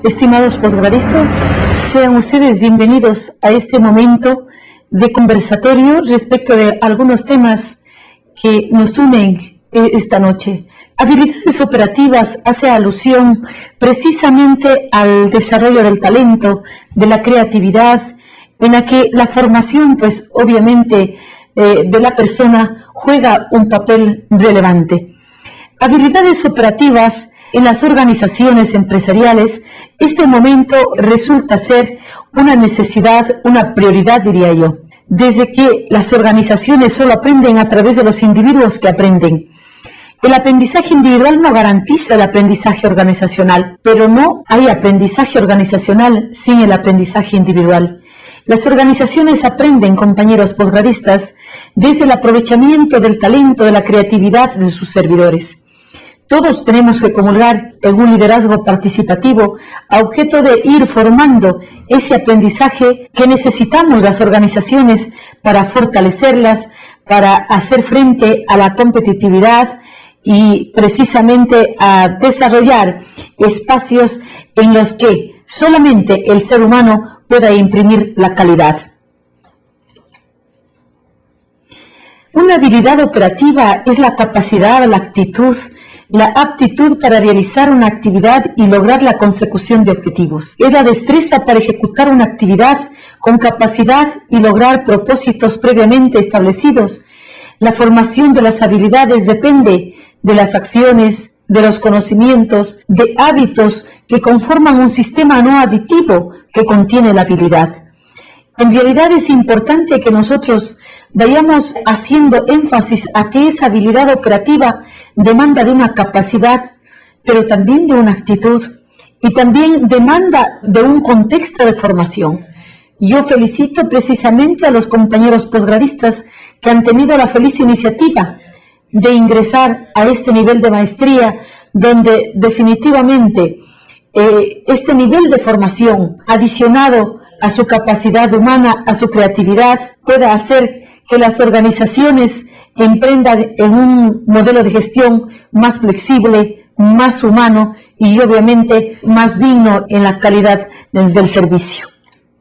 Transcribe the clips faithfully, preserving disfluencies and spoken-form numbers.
Estimados posgradistas, sean ustedes bienvenidos a este momento de conversatorio respecto de algunos temas que nos unen esta noche. Habilidades operativas hace alusión precisamente al desarrollo del talento, de la creatividad, en la que la formación, pues obviamente, eh, de la persona juega un papel relevante. Habilidades operativas en las organizaciones empresariales, este momento resulta ser una necesidad, una prioridad, diría yo, desde que las organizaciones solo aprenden a través de los individuos que aprenden. El aprendizaje individual no garantiza el aprendizaje organizacional, pero no hay aprendizaje organizacional sin el aprendizaje individual. Las organizaciones aprenden, compañeros posgradistas, desde el aprovechamiento del talento, de la creatividad de sus servidores. Todos tenemos que comulgar en un liderazgo participativo a objeto de ir formando ese aprendizaje que necesitamos las organizaciones para fortalecerlas, para hacer frente a la competitividad y precisamente a desarrollar espacios en los que solamente el ser humano pueda imprimir la calidad. Una habilidad operativa es la capacidad, la actitud, la aptitud para realizar una actividad y lograr la consecución de objetivos. Es la destreza para ejecutar una actividad con capacidad y lograr propósitos previamente establecidos. La formación de las habilidades depende de las acciones, de los conocimientos, de hábitos que conforman un sistema no aditivo que contiene la habilidad. En realidad es importante que nosotros vayamos haciendo énfasis a que esa habilidad operativa demanda de una capacidad, pero también de una actitud, y también demanda de un contexto de formación. Yo felicito precisamente a los compañeros posgradistas que han tenido la feliz iniciativa de ingresar a este nivel de maestría, donde definitivamente eh, este nivel de formación, adicionado a su capacidad humana, a su creatividad, pueda hacer que las organizaciones emprendan en un modelo de gestión más flexible, más humano y obviamente más digno en la calidad del, del servicio.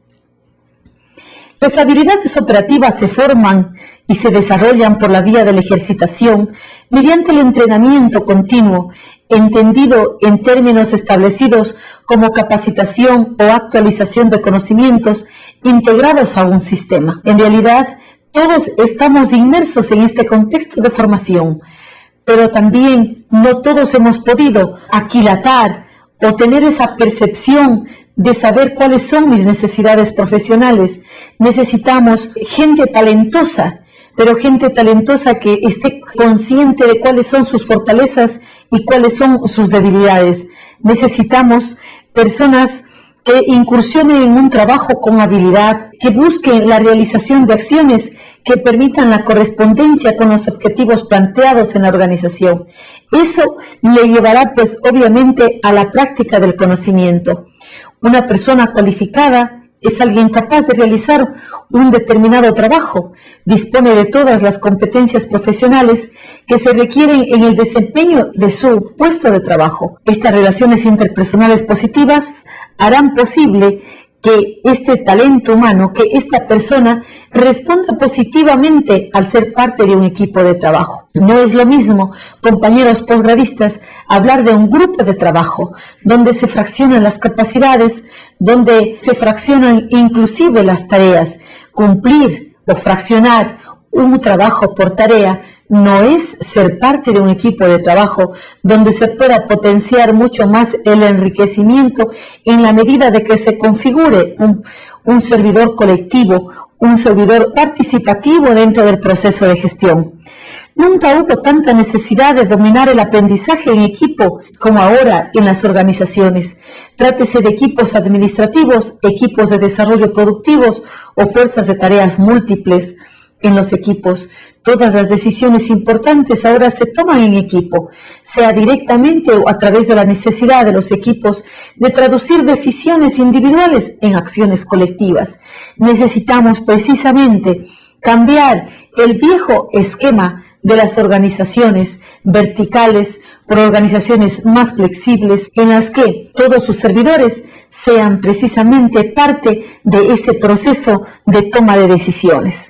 Las habilidades operativas se forman y se desarrollan por la vía de la ejercitación mediante el entrenamiento continuo, entendido en términos establecidos como capacitación o actualización de conocimientos integrados a un sistema. En realidad, todos estamos inmersos en este contexto de formación, pero también no todos hemos podido aquilatar o tener esa percepción de saber cuáles son mis necesidades profesionales. Necesitamos gente talentosa, pero gente talentosa que esté consciente de cuáles son sus fortalezas y cuáles son sus debilidades. Necesitamos personas que incursionen en un trabajo con habilidad, que busquen la realización de acciones que permitan la correspondencia con los objetivos planteados en la organización. Eso le llevará, pues, obviamente, a la práctica del conocimiento. Una persona cualificada es alguien capaz de realizar un determinado trabajo, dispone de todas las competencias profesionales que se requieren en el desempeño de su puesto de trabajo. Estas relaciones interpersonales positivas harán posible que este talento humano, que esta persona responda positivamente al ser parte de un equipo de trabajo. No es lo mismo, compañeros posgradistas, hablar de un grupo de trabajo donde se fraccionan las capacidades, donde se fraccionan inclusive las tareas. Cumplir o fraccionar un trabajo por tarea no es ser parte de un equipo de trabajo donde se pueda potenciar mucho más el enriquecimiento en la medida de que se configure un, un servidor colectivo, un servidor participativo dentro del proceso de gestión. Nunca hubo tanta necesidad de dominar el aprendizaje en equipo como ahora en las organizaciones. Trátese de equipos administrativos, equipos de desarrollo productivos o fuerzas de tareas múltiples en los equipos. Todas las decisiones importantes ahora se toman en equipo, sea directamente o a través de la necesidad de los equipos de traducir decisiones individuales en acciones colectivas. Necesitamos precisamente cambiar el viejo esquema de las organizaciones verticales por organizaciones más flexibles en las que todos sus servidores sean precisamente parte de ese proceso de toma de decisiones.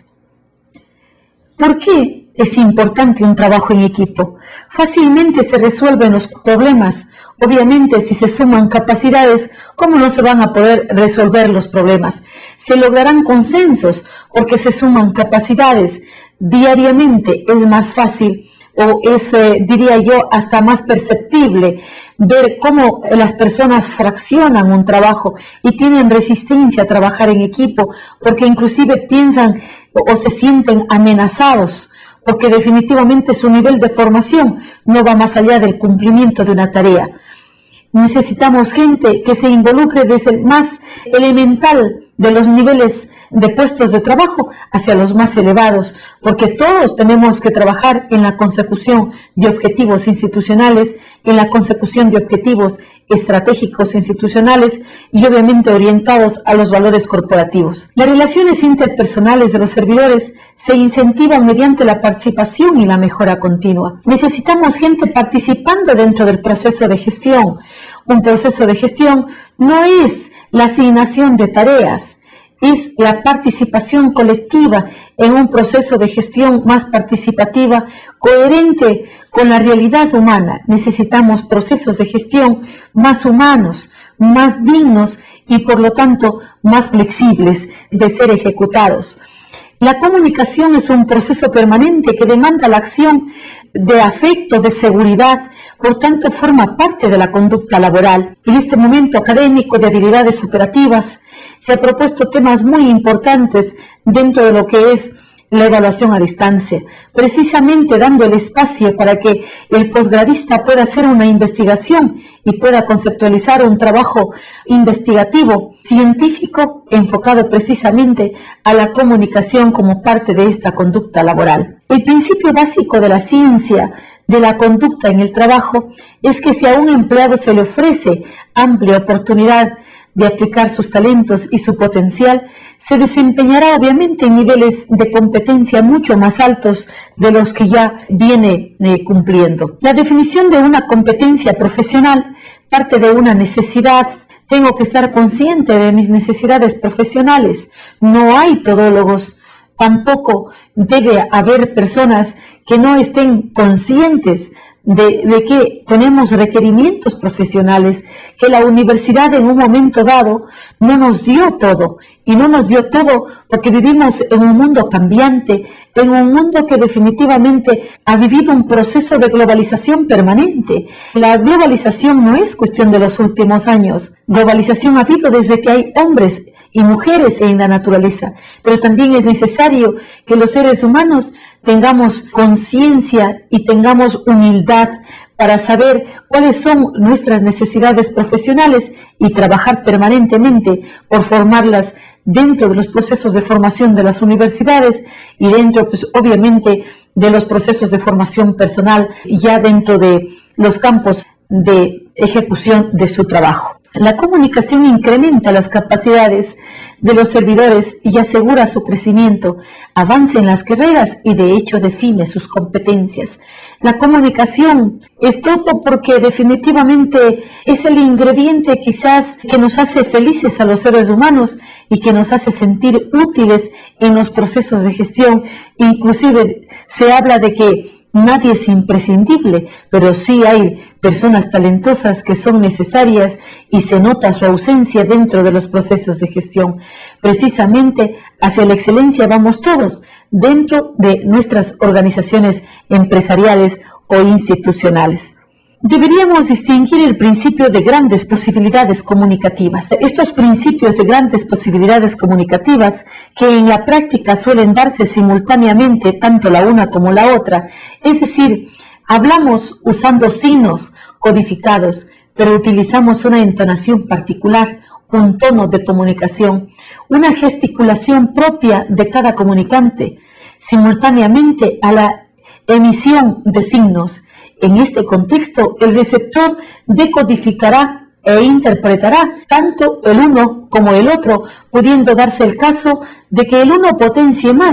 ¿Por qué es importante un trabajo en equipo? Fácilmente se resuelven los problemas. Obviamente, si se suman capacidades, ¿cómo no se van a poder resolver los problemas? Se lograrán consensos porque se suman capacidades. Diariamente es más fácil o es, eh, diría yo, hasta más perceptible ver cómo las personas fraccionan un trabajo y tienen resistencia a trabajar en equipo porque inclusive piensan o se sienten amenazados porque definitivamente su nivel de formación no va más allá del cumplimiento de una tarea. Necesitamos gente que se involucre desde el más elemental de los niveles de puestos de trabajo hacia los más elevados, porque todos tenemos que trabajar en la consecución de objetivos institucionales, en la consecución de objetivos estratégicos institucionales y obviamente orientados a los valores corporativos. Las relaciones interpersonales de los servidores se incentivan mediante la participación y la mejora continua. Necesitamos gente participando dentro del proceso de gestión. Un proceso de gestión no es la asignación de tareas, es la participación colectiva en un proceso de gestión más participativa, coherente con la realidad humana. Necesitamos procesos de gestión más humanos, más dignos y por lo tanto más flexibles de ser ejecutados. La comunicación es un proceso permanente que demanda la acción de afecto, de seguridad, por tanto forma parte de la conducta laboral. En este momento académico de habilidades operativas, se ha propuesto temas muy importantes dentro de lo que es la evaluación a distancia, precisamente dando el espacio para que el posgradista pueda hacer una investigación y pueda conceptualizar un trabajo investigativo, científico, enfocado precisamente a la comunicación como parte de esta conducta laboral. El principio básico de la ciencia de la conducta en el trabajo es que si a un empleado se le ofrece amplia oportunidad de aplicar sus talentos y su potencial, se desempeñará obviamente en niveles de competencia mucho más altos de los que ya viene eh, cumpliendo. La definición de una competencia profesional parte de una necesidad. Tengo que estar consciente de mis necesidades profesionales. No hay todólogos, tampoco debe haber personas que no estén conscientes De, de que tenemos requerimientos profesionales, que la universidad en un momento dado no nos dio todo, y no nos dio todo porque vivimos en un mundo cambiante, en un mundo que definitivamente ha vivido un proceso de globalización permanente. La globalización no es cuestión de los últimos años, globalización ha habido desde que hay hombres y mujeres en la naturaleza, pero también es necesario que los seres humanos tengamos conciencia y tengamos humildad para saber cuáles son nuestras necesidades profesionales y trabajar permanentemente por formarlas dentro de los procesos de formación de las universidades y dentro, pues, obviamente, de los procesos de formación personal y ya dentro de los campos de ejecución de su trabajo. La comunicación incrementa las capacidades de los servidores y asegura su crecimiento, avance en las carreras y de hecho define sus competencias. La comunicación es todo porque definitivamente es el ingrediente quizás que nos hace felices a los seres humanos y que nos hace sentir útiles en los procesos de gestión. Inclusive se habla de que nadie es imprescindible, pero sí hay personas talentosas que son necesarias y se nota su ausencia dentro de los procesos de gestión. Precisamente hacia la excelencia vamos todos, dentro de nuestras organizaciones empresariales o institucionales. Deberíamos distinguir el principio de grandes posibilidades comunicativas. Estos principios de grandes posibilidades comunicativas, que en la práctica suelen darse simultáneamente tanto la una como la otra, es decir, hablamos usando signos codificados, pero utilizamos una entonación particular, un tono de comunicación, una gesticulación propia de cada comunicante, simultáneamente a la emisión de signos. En este contexto, el receptor decodificará e interpretará tanto el uno como el otro, pudiendo darse el caso de que el uno potencie más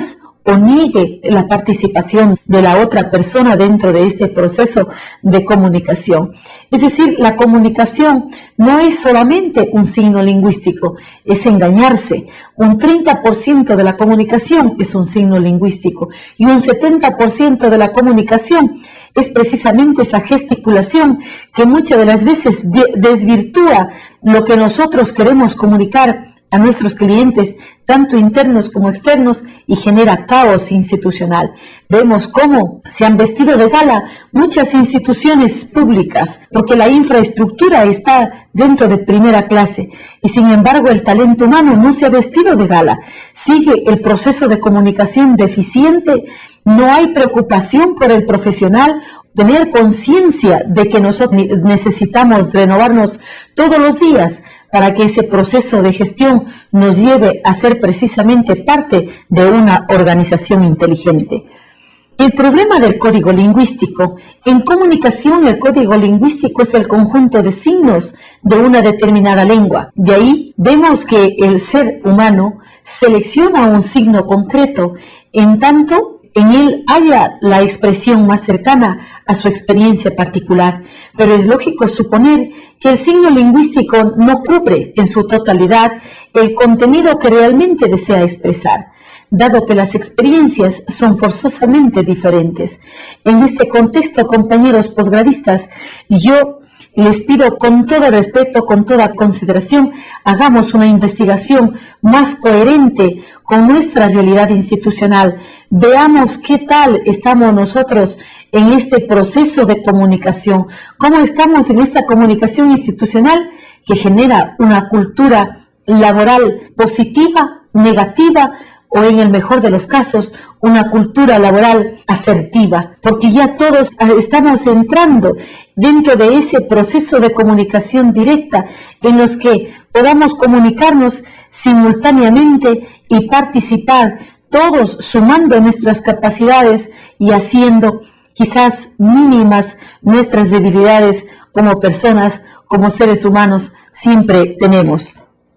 o niegue la participación de la otra persona dentro de este proceso de comunicación. Es decir, la comunicación no es solamente un signo lingüístico, es engañarse. Un treinta por ciento de la comunicación es un signo lingüístico y un setenta por ciento de la comunicación es precisamente esa gesticulación que muchas de las veces de- desvirtúa lo que nosotros queremos comunicar a nuestros clientes, tanto internos como externos, y genera caos institucional. Vemos cómo se han vestido de gala muchas instituciones públicas, porque la infraestructura está dentro de primera clase, y sin embargo el talento humano no se ha vestido de gala. Sigue el proceso de comunicación deficiente, no hay preocupación por el profesional, tener conciencia de que nosotros necesitamos renovarnos todos los días, para que ese proceso de gestión nos lleve a ser precisamente parte de una organización inteligente. El problema del código lingüístico. En comunicación, el código lingüístico es el conjunto de signos de una determinada lengua. De ahí vemos que el ser humano selecciona un signo concreto, en tanto en él haya la expresión más cercana a su experiencia particular, pero es lógico suponer que el signo lingüístico no cubre en su totalidad el contenido que realmente desea expresar, dado que las experiencias son forzosamente diferentes. En este contexto, compañeros posgradistas, yo les pido con todo respeto, con toda consideración, hagamos una investigación más coherente con nuestra realidad institucional. Veamos qué tal estamos nosotros en este proceso de comunicación, cómo estamos en esta comunicación institucional que genera una cultura laboral positiva, negativa, o en el mejor de los casos, una cultura laboral asertiva, porque ya todos estamos entrando dentro de ese proceso de comunicación directa en los que podamos comunicarnos simultáneamente y participar todos sumando nuestras capacidades y haciendo quizás mínimas nuestras debilidades como personas, como seres humanos, siempre tenemos.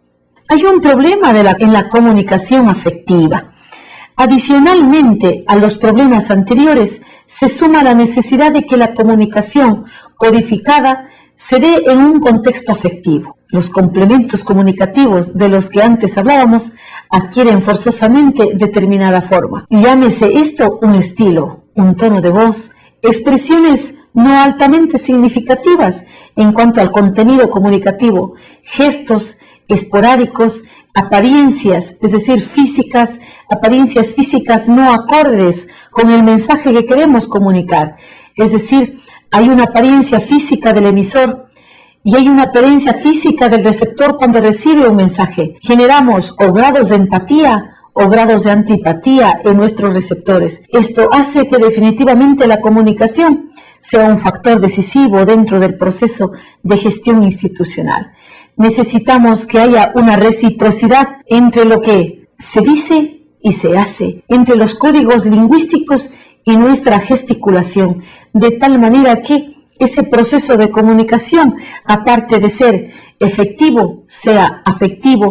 Hay un problema de la, en la comunicación afectiva. Adicionalmente a los problemas anteriores, se suma la necesidad de que la comunicación codificada se dé en un contexto afectivo. Los complementos comunicativos de los que antes hablábamos adquieren forzosamente determinada forma. Llámese esto un estilo, un tono de voz, expresiones no altamente significativas en cuanto al contenido comunicativo, gestos esporádicos, apariencias, es decir, físicas, apariencias físicas no acordes con el mensaje que queremos comunicar. Es decir, hay una apariencia física del emisor y hay una apariencia física del receptor cuando recibe un mensaje. Generamos o grados de empatía o grados de antipatía en nuestros receptores. Esto hace que definitivamente la comunicación sea un factor decisivo dentro del proceso de gestión institucional. Necesitamos que haya una reciprocidad entre lo que se dice y se hace, entre los códigos lingüísticos y nuestra gesticulación, de tal manera que ese proceso de comunicación, aparte de ser efectivo, sea afectivo.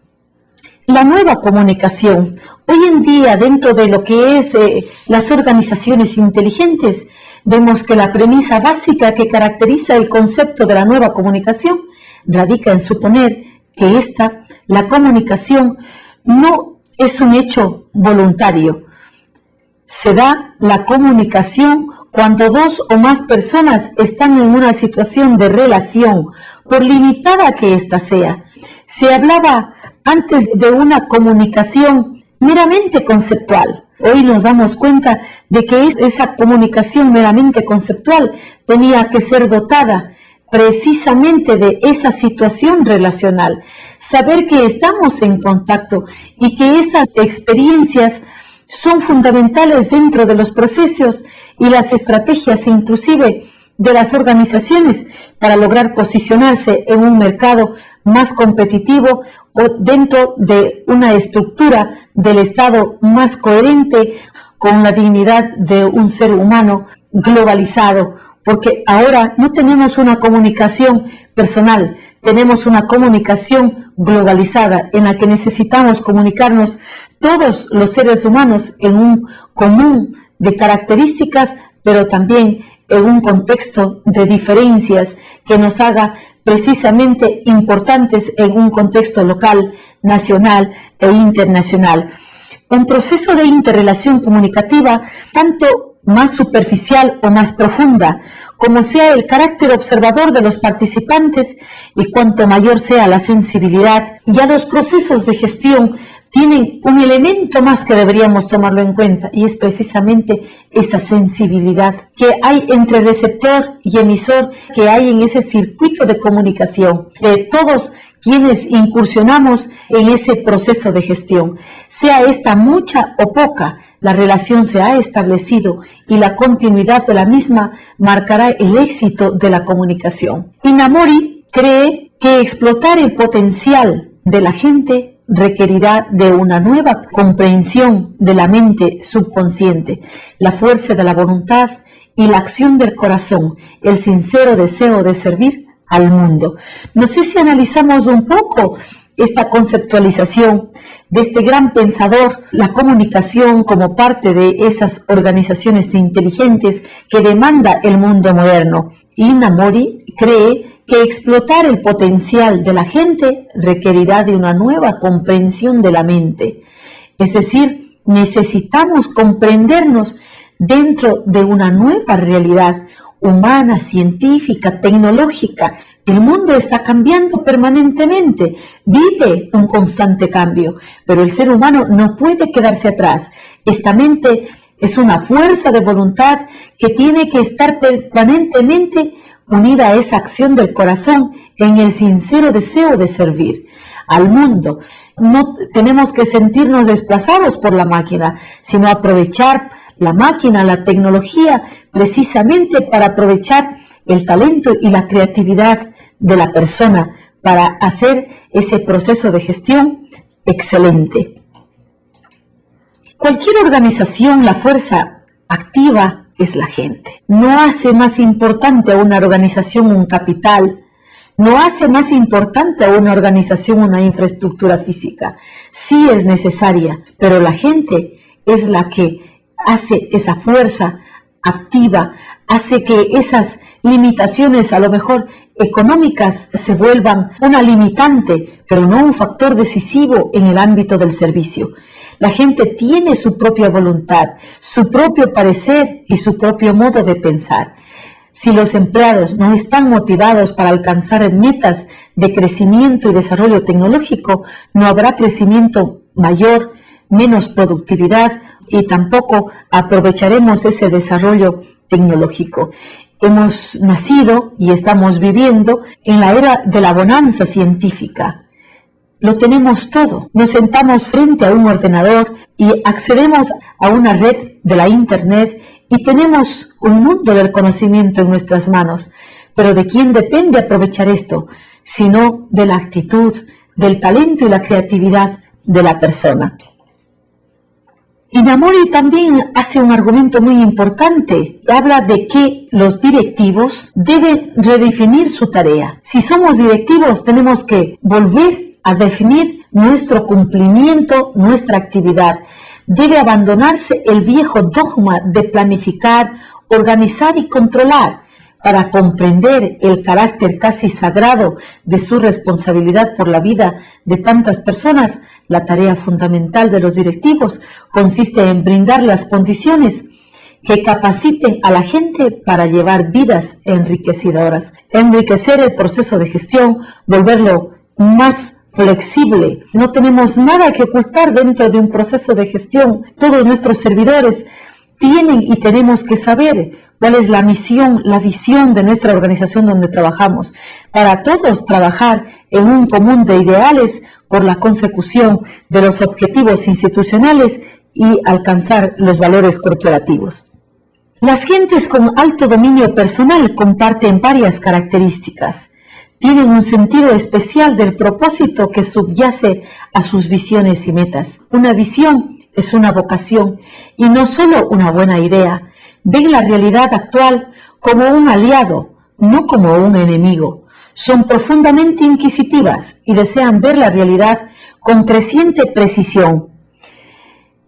La nueva comunicación, hoy en día dentro de lo que es eh, las organizaciones inteligentes, vemos que la premisa básica que caracteriza el concepto de la nueva comunicación radica en suponer que esta, la comunicación, no es un hecho voluntario. Se da la comunicación cuando dos o más personas están en una situación de relación, por limitada que ésta sea. Se hablaba antes de una comunicación meramente conceptual. Hoy nos damos cuenta de que esa comunicación meramente conceptual tenía que ser dotada precisamente de esa situación relacional, saber que estamos en contacto y que esas experiencias son fundamentales dentro de los procesos y las estrategias inclusive de las organizaciones para lograr posicionarse en un mercado más competitivo o dentro de una estructura del Estado más coherente con la dignidad de un ser humano globalizado. Porque ahora no tenemos una comunicación personal, tenemos una comunicación globalizada en la que necesitamos comunicarnos todos los seres humanos en un común de características, pero también en un contexto de diferencias que nos haga precisamente importantes en un contexto local, nacional e internacional. Un proceso de interrelación comunicativa tanto más superficial o más profunda, como sea el carácter observador de los participantes y cuanto mayor sea la sensibilidad, ya los procesos de gestión tienen un elemento más que deberíamos tomarlo en cuenta, y es precisamente esa sensibilidad que hay entre receptor y emisor, que hay en ese circuito de comunicación de todos quienes incursionamos en ese proceso de gestión. Sea esta mucha o poca, la relación se ha establecido y la continuidad de la misma marcará el éxito de la comunicación. Inamori cree que explotar el potencial de la gente requerirá de una nueva comprensión de la mente subconsciente, la fuerza de la voluntad y la acción del corazón, el sincero deseo de servir al mundo. No sé si analizamos un poco esta conceptualización de este gran pensador, la comunicación como parte de esas organizaciones inteligentes que demanda el mundo moderno. Inamori cree que explotar el potencial de la gente requerirá de una nueva comprensión de la mente. Es decir, necesitamos comprendernos dentro de una nueva realidad humana, científica, tecnológica. El mundo está cambiando permanentemente, vive un constante cambio, pero el ser humano no puede quedarse atrás. Esta mente es una fuerza de voluntad que tiene que estar permanentemente unida a esa acción del corazón en el sincero deseo de servir al mundo. No tenemos que sentirnos desplazados por la máquina, sino aprovechar la máquina, la tecnología, precisamente para aprovechar el talento y la creatividad de la persona para hacer ese proceso de gestión excelente. Cualquier organización, la fuerza activa es la gente. No hace más importante a una organización un capital, no hace más importante a una organización una infraestructura física. Sí es necesaria, pero la gente es la que hace esa fuerza activa, hace que esas limitaciones a lo mejor económicas se vuelvan una limitante, pero no un factor decisivo en el ámbito del servicio. La gente tiene su propia voluntad, su propio parecer y su propio modo de pensar. Si los empleados no están motivados para alcanzar metas de crecimiento y desarrollo tecnológico, no habrá crecimiento mayor, menos productividad y tampoco aprovecharemos ese desarrollo tecnológico. Hemos nacido y estamos viviendo en la era de la bonanza científica. Lo tenemos todo. Nos sentamos frente a un ordenador y accedemos a una red de la Internet y tenemos un mundo del conocimiento en nuestras manos. Pero ¿de quién depende aprovechar esto? Sino de la actitud, del talento y la creatividad de la persona. Inamori también hace un argumento muy importante. Habla de que los directivos deben redefinir su tarea. Si somos directivos, tenemos que volver a definir nuestro cumplimiento, nuestra actividad. Debe abandonarse el viejo dogma de planificar, organizar y controlar para comprender el carácter casi sagrado de su responsabilidad por la vida de tantas personas. La tarea fundamental de los directivos consiste en brindar las condiciones que capaciten a la gente para llevar vidas enriquecedoras, enriquecer el proceso de gestión, volverlo más flexible. No tenemos nada que ocultar dentro de un proceso de gestión. Todos nuestros servidores tienen y tenemos que saber cuál es la misión, la visión de nuestra organización donde trabajamos, para todos trabajar en un común de ideales por la consecución de los objetivos institucionales y alcanzar los valores corporativos. Las gentes con alto dominio personal comparten varias características. Tienen un sentido especial del propósito que subyace a sus visiones y metas. Una visión es una vocación y no solo una buena idea. Ven la realidad actual como un aliado, no como un enemigo. Son profundamente inquisitivas y desean ver la realidad con creciente precisión.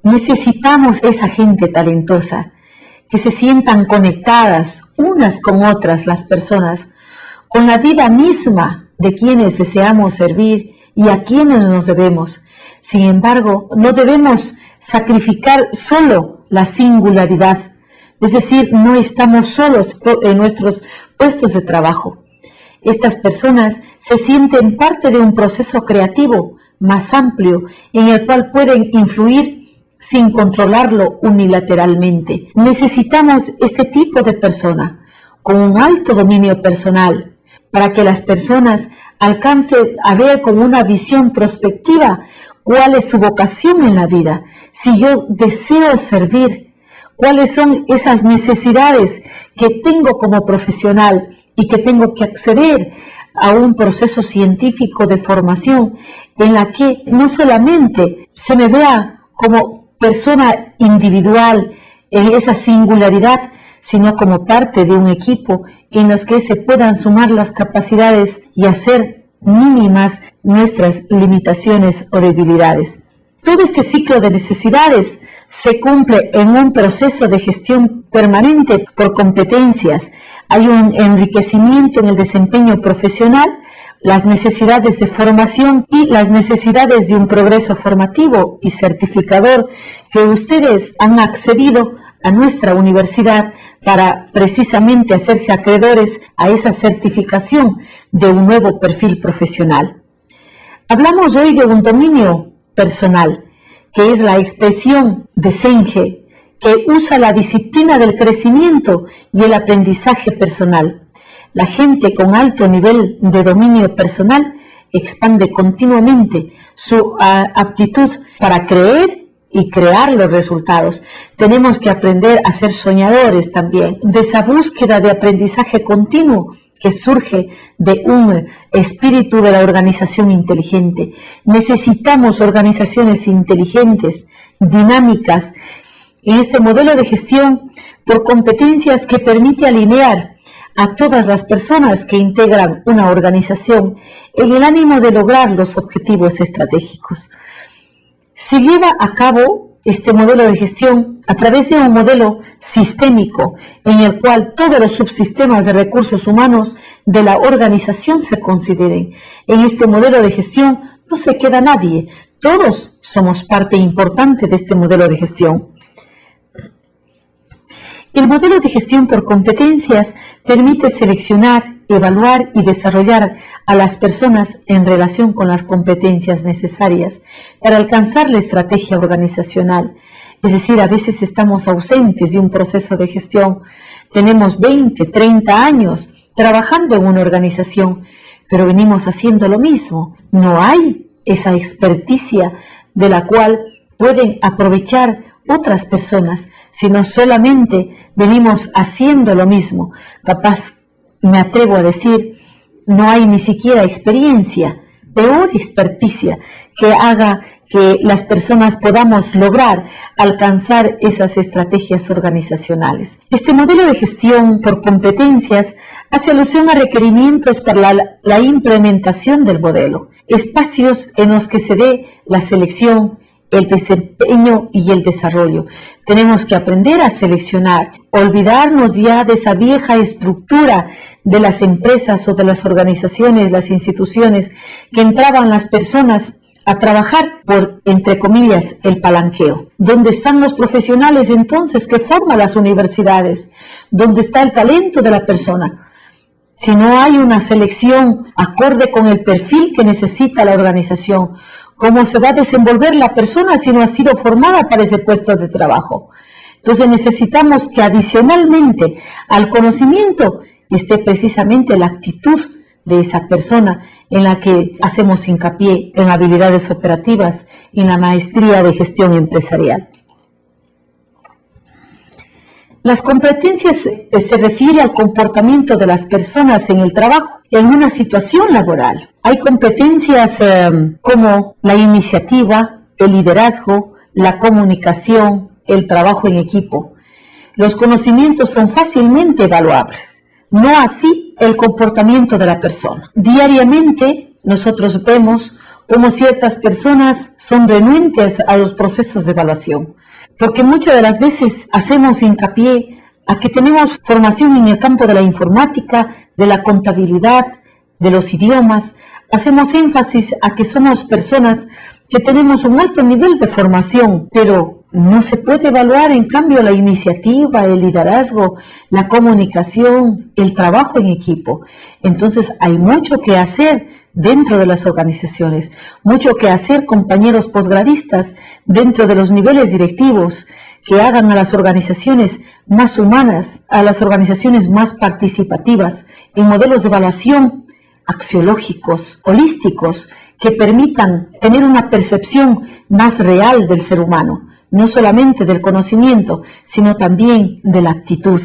Necesitamos esa gente talentosa, que se sientan conectadas unas con otras las personas, con la vida misma de quienes deseamos servir y a quienes nos debemos. Sin embargo, no debemos sacrificar solo la singularidad, es decir, no estamos solos en nuestros puestos de trabajo. Estas personas se sienten parte de un proceso creativo más amplio en el cual pueden influir sin controlarlo unilateralmente. Necesitamos este tipo de persona con un alto dominio personal para que las personas alcancen a ver con una visión prospectiva cuál es su vocación en la vida. Si yo deseo servir, cuáles son esas necesidades que tengo como profesional y que tengo que acceder a un proceso científico de formación en la que no solamente se me vea como persona individual en esa singularidad, sino como parte de un equipo en los que se puedan sumar las capacidades y hacer mínimas nuestras limitaciones o debilidades. Todo este ciclo de necesidades se cumple en un proceso de gestión permanente por competencias. Hay un enriquecimiento en el desempeño profesional, las necesidades de formación y las necesidades de un progreso formativo y certificador que ustedes han accedido a nuestra universidad para precisamente hacerse acreedores a esa certificación de un nuevo perfil profesional. Hablamos hoy de un dominio personal, que es la expresión de Senge, que usa la disciplina del crecimiento y el aprendizaje personal. La gente con alto nivel de dominio personal expande continuamente su aptitud para creer y crear los resultados. Tenemos que aprender a ser soñadores también, de esa búsqueda de aprendizaje continuo que surge de un espíritu de la organización inteligente. Necesitamos organizaciones inteligentes, dinámicas, en este modelo de gestión por competencias que permite alinear a todas las personas que integran una organización en el ánimo de lograr los objetivos estratégicos. Se lleva a cabo este modelo de gestión a través de un modelo sistémico en el cual todos los subsistemas de recursos humanos de la organización se consideren. En este modelo de gestión no se queda nadie, todos somos parte importante de este modelo de gestión. El modelo de gestión por competencias permite seleccionar, evaluar y desarrollar a las personas en relación con las competencias necesarias para alcanzar la estrategia organizacional. Es decir, a veces estamos ausentes de un proceso de gestión. Tenemos veinte, treinta años trabajando en una organización, pero venimos haciendo lo mismo. No hay esa experticia de la cual pueden aprovechar otras personas, sino solamente venimos haciendo lo mismo. Capaz, me atrevo a decir, no hay ni siquiera experiencia, peor experticia, que haga que las personas podamos lograr alcanzar esas estrategias organizacionales. Este modelo de gestión por competencias hace alusión a requerimientos para la, la implementación del modelo, espacios en los que se dé la selección, el desempeño y el desarrollo. Tenemos que aprender a seleccionar, olvidarnos ya de esa vieja estructura de las empresas o de las organizaciones, las instituciones, que entraban las personas a trabajar por, entre comillas, el palanqueo. ¿Dónde están los profesionales entonces que forman las universidades? ¿Dónde está el talento de la persona? Si no hay una selección acorde con el perfil que necesita la organización, ¿cómo se va a desenvolver la persona si no ha sido formada para ese puesto de trabajo? Entonces necesitamos que adicionalmente al conocimiento esté precisamente la actitud de esa persona en la que hacemos hincapié en habilidades operativas y en la maestría de gestión empresarial. Las competencias se refiere al comportamiento de las personas en el trabajo, en una situación laboral. Hay competencias eh, como la iniciativa, el liderazgo, la comunicación, el trabajo en equipo. Los conocimientos son fácilmente evaluables, no así el comportamiento de la persona. Diariamente nosotros vemos cómo ciertas personas son renuentes a los procesos de evaluación, porque muchas de las veces hacemos hincapié a que tenemos formación en el campo de la informática, de la contabilidad, de los idiomas. Hacemos énfasis a que somos personas que tenemos un alto nivel de formación, pero no se puede evaluar en cambio la iniciativa, el liderazgo, la comunicación, el trabajo en equipo. Entonces hay mucho que hacer dentro de las organizaciones, mucho que hacer compañeros posgradistas dentro de los niveles directivos, que hagan a las organizaciones más humanas, a las organizaciones más participativas, en modelos de evaluación axiológicos, holísticos, que permitan tener una percepción más real del ser humano, no solamente del conocimiento, sino también de la actitud.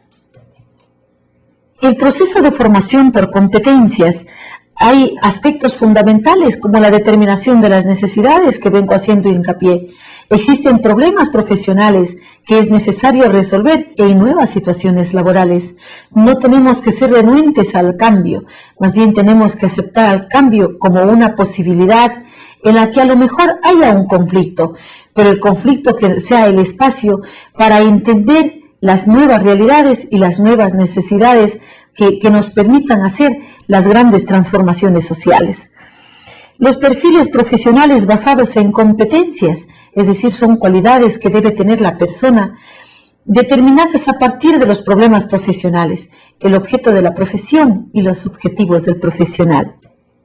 El proceso de formación por competencias, hay aspectos fundamentales como la determinación de las necesidades que vengo haciendo hincapié. Existen problemas profesionales que es necesario resolver en nuevas situaciones laborales. No tenemos que ser renuentes al cambio, más bien tenemos que aceptar al cambio como una posibilidad en la que a lo mejor haya un conflicto, pero el conflicto que sea el espacio para entender las nuevas realidades y las nuevas necesidades que, que nos permitan hacer las grandes transformaciones sociales. Los perfiles profesionales basados en competencias, es decir, son cualidades que debe tener la persona, determinadas a partir de los problemas profesionales, el objeto de la profesión y los objetivos del profesional.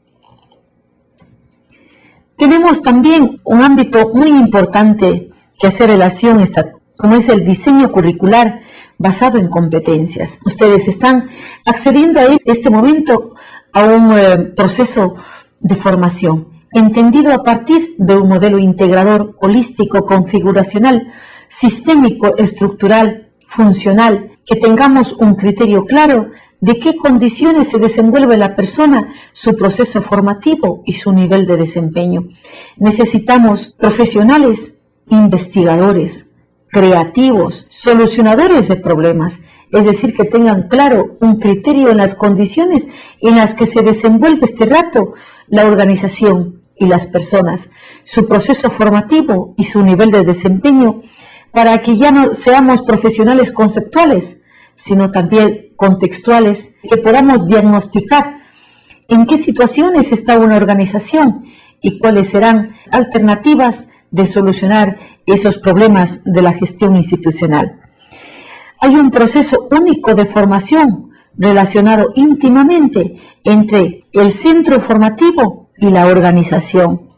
Tenemos también un ámbito muy importante que hace relación, esta, como es el diseño curricular basado en competencias. Ustedes están accediendo a este momento a un eh, proceso de formación, entendido a partir de un modelo integrador, holístico, configuracional, sistémico, estructural, funcional, que tengamos un criterio claro de qué condiciones se desenvuelve la persona, su proceso formativo y su nivel de desempeño. Necesitamos profesionales, investigadores, creativos, solucionadores de problemas, es decir, que tengan claro un criterio en las condiciones en las que se desenvuelve este rato la organización y las personas, su proceso formativo y su nivel de desempeño, para que ya no seamos profesionales conceptuales, sino también contextuales, que podamos diagnosticar en qué situaciones está una organización y cuáles serán alternativas de solucionar esos problemas de la gestión institucional. Hay un proceso único de formación relacionado íntimamente entre el centro formativo y la organización.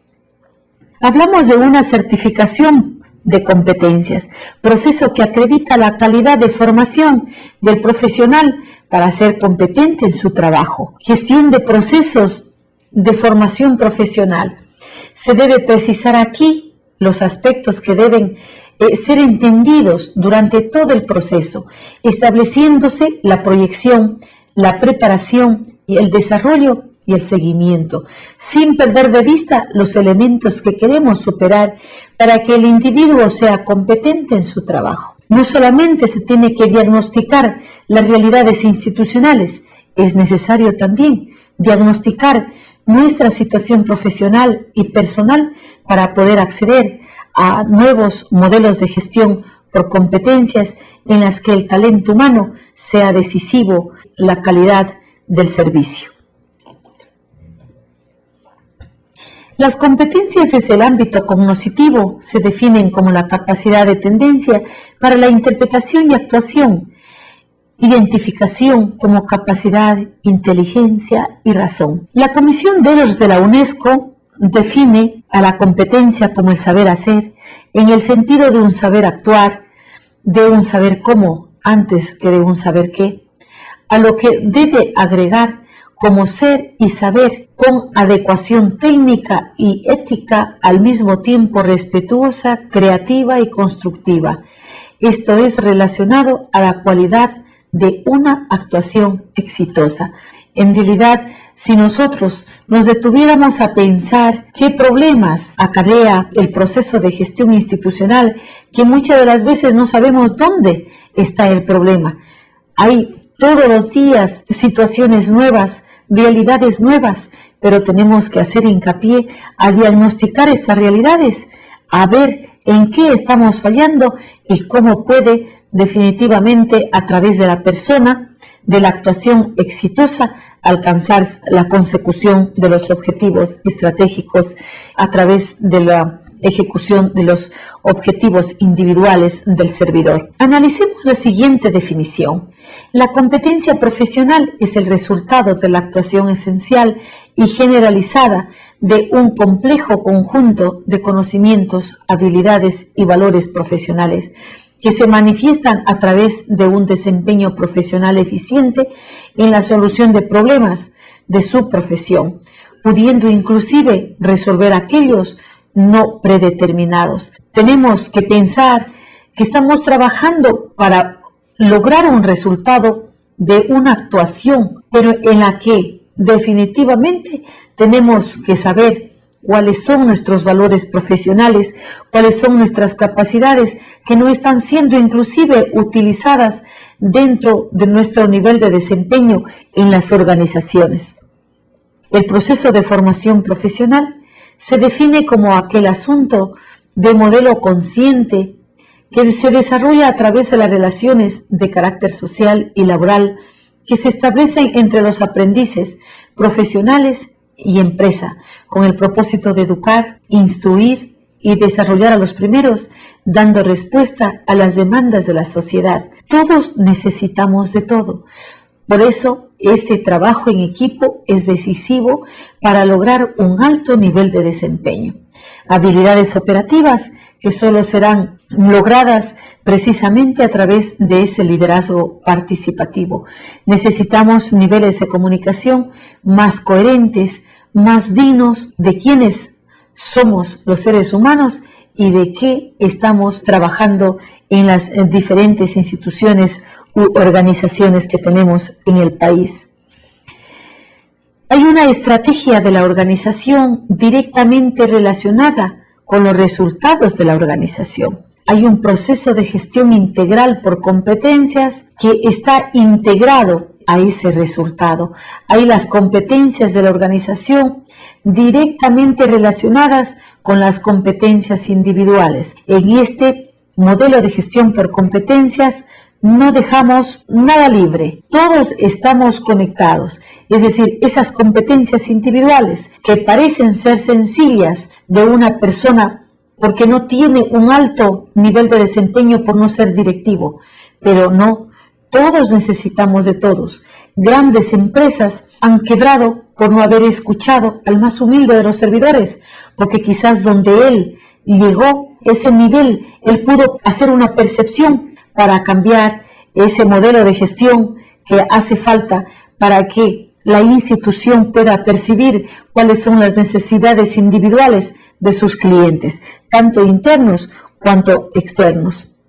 Hablamos de una certificación de competencias, proceso que acredita la calidad de formación del profesional para ser competente en su trabajo. Gestión de procesos de formación profesional. Se debe precisar aquí los aspectos que deben eh, ser entendidos durante todo el proceso, estableciéndose la proyección, la preparación y el desarrollo y el seguimiento, sin perder de vista los elementos que queremos superar para que el individuo sea competente en su trabajo. No solamente se tiene que diagnosticar las realidades institucionales, es necesario también diagnosticar nuestra situación profesional y personal para poder acceder a nuevos modelos de gestión por competencias en las que el talento humano sea decisivo, la calidad del servicio. Las competencias desde el ámbito cognoscitivo se definen como la capacidad de tendencia para la interpretación y actuación, identificación como capacidad, inteligencia y razón. La Comisión de los de la UNESCO define a la competencia como el saber hacer, en el sentido de un saber actuar, de un saber cómo, antes que de un saber qué, a lo que debe agregar como ser y saber con adecuación técnica y ética, al mismo tiempo respetuosa, creativa y constructiva. Esto es relacionado a la cualidad de una actuación exitosa. En realidad, si nosotros nos detuviéramos a pensar qué problemas acarrea el proceso de gestión institucional, que muchas de las veces no sabemos dónde está el problema. Hay todos los días situaciones nuevas, realidades nuevas pero tenemos que hacer hincapié a diagnosticar estas realidades, a ver en qué estamos fallando y cómo puede definitivamente a través de la persona, de la actuación exitosa, alcanzar la consecución de los objetivos estratégicos a través de la ejecución de los objetivos individuales del servidor. Analicemos la siguiente definición. La competencia profesional es el resultado de la actuación esencial y generalizada de un complejo conjunto de conocimientos, habilidades y valores profesionales que se manifiestan a través de un desempeño profesional eficiente en la solución de problemas de su profesión, pudiendo inclusive resolver aquellos no predeterminados. Tenemos que pensar que estamos trabajando para lograr un resultado de una actuación, pero en la que definitivamente tenemos que saber cuáles son nuestros valores profesionales, cuáles son nuestras capacidades que no están siendo inclusive utilizadas dentro de nuestro nivel de desempeño en las organizaciones. El proceso de formación profesional se define como aquel asunto de modelo consciente que se desarrolla a través de las relaciones de carácter social y laboral que se establecen entre los aprendices profesionales y empresa, con el propósito de educar, instruir y desarrollar a los primeros, dando respuesta a las demandas de la sociedad. Todos necesitamos de todo. Por eso, este trabajo en equipo es decisivo para lograr un alto nivel de desempeño. Habilidades operativas que solo serán logradas precisamente a través de ese liderazgo participativo. Necesitamos niveles de comunicación más coherentes, más dignos de quiénes somos los seres humanos y de qué estamos trabajando en las diferentes instituciones u organizaciones que tenemos en el país. Hay una estrategia de la organización directamente relacionada con los resultados de la organización. Hay un proceso de gestión integral por competencias que está integrado a ese resultado. Hay las competencias de la organización directamente relacionadas con las competencias individuales. En este modelo de gestión por competencias no dejamos nada libre. Todos estamos conectados. Es decir, esas competencias individuales que parecen ser sencillas de una persona porque no tiene un alto nivel de desempeño por no ser directivo, pero no, todos necesitamos de todos. Grandes empresas han quebrado por no haber escuchado al más humilde de los servidores, porque quizás donde él llegó, ese nivel, él pudo hacer una percepción para cambiar ese modelo de gestión que hace falta para que la institución pueda percibir cuáles son las necesidades individuales de sus clientes, tanto internos cuanto externos.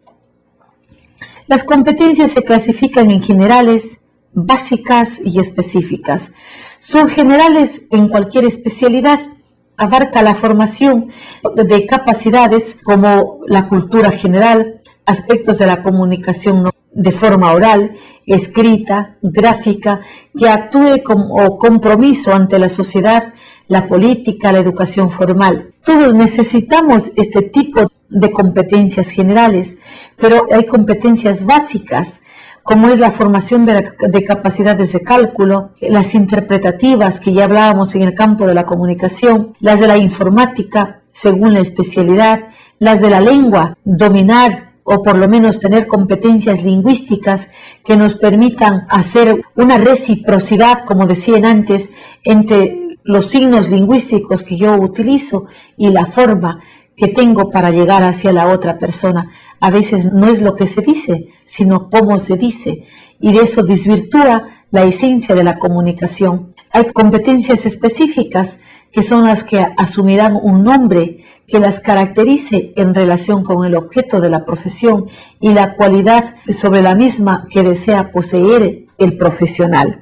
Las competencias se clasifican en generales, básicas y específicas. Son generales en cualquier especialidad, abarca la formación de capacidades como la cultura general, aspectos de la comunicación de forma oral, escrita, gráfica, que actúe como compromiso ante la sociedad, la política, la educación formal. Todos necesitamos este tipo de competencias generales, pero hay competencias básicas, como es la formación de, la, de capacidades de cálculo, las interpretativas que ya hablábamos en el campo de la comunicación, las de la informática, según la especialidad, las de la lengua, dominar o por lo menos tener competencias lingüísticas que nos permitan hacer una reciprocidad, como decían antes, entre los signos lingüísticos que yo utilizo y la forma que tengo para llegar hacia la otra persona. A veces no es lo que se dice, sino cómo se dice, y de eso desvirtúa la esencia de la comunicación. Hay competencias específicas que son las que asumirán un nombre que las caracterice en relación con el objeto de la profesión y la cualidad sobre la misma que desea poseer el profesional.